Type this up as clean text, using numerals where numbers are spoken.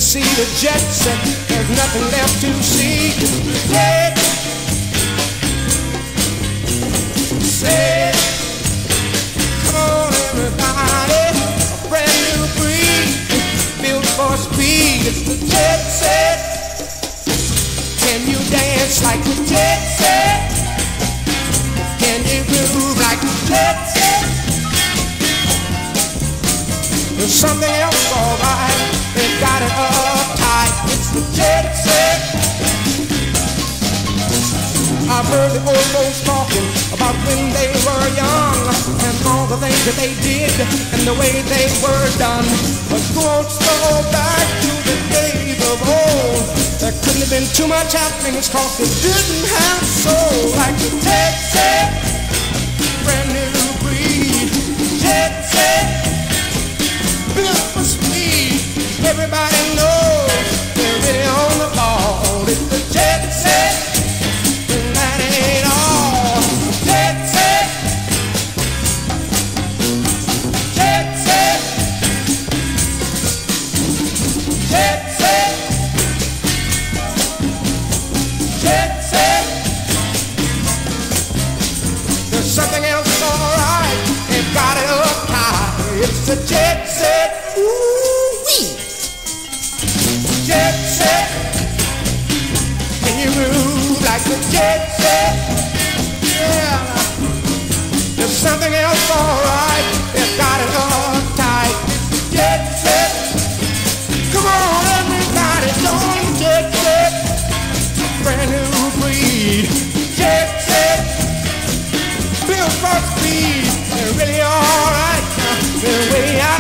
see the jet set, there's nothing left to see. Jet set, come on everybody, a brand new breed, built for speed. It's the jet set. Can you dance like the jet set? Can you groove like the jet set? There's something else alright, they got it uptight. It's the jet set. I've heard the old folks talking about when they were young and all the things that they did and the way they were done. But won't go back to the days of old. There couldn't have been too much happening, cause they didn't have soul. Like the jet set, brand new breed. Jet set, built for speed. Everybody knows they're really on the ball. It's the jet set, and that ain't all. Jet set, jet set, jet set, jet set. There's something else alright, they've got it up high. It's the jet set. Ooh-wee. Jet set. Can you move like the jet set? Yeah. There's something else alright, they've got it up tight. Jet set. Come on everybody, join the jet set. Brand new breed. Jet set. Built for speed. They're really alright. They're way out.